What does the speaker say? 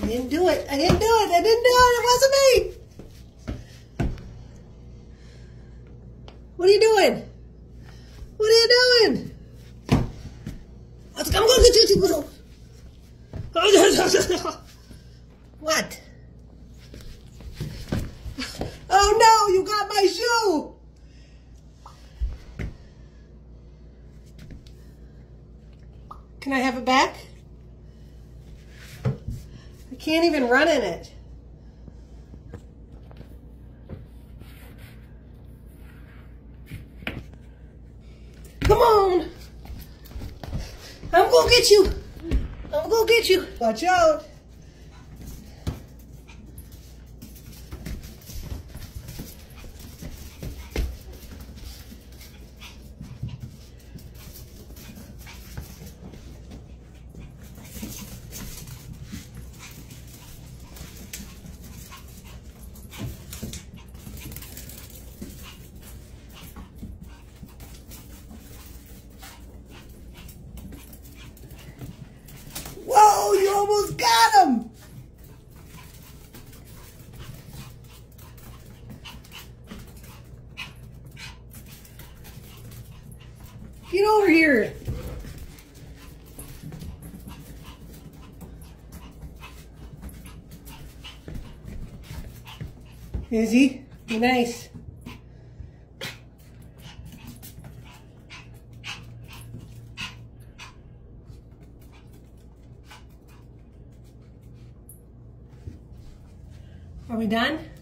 didn't do it. I didn't do it. I didn't do it. It wasn't me. What are you doing? What are you doing? I'm going to get you. What? Oh no, you got my shoe. Can I have it back? I can't even run in it. Come on. I'm gonna get you. I'm gonna get you. Watch out. Whoa, you almost got him. Get over here. Izzy, be nice. Are we done?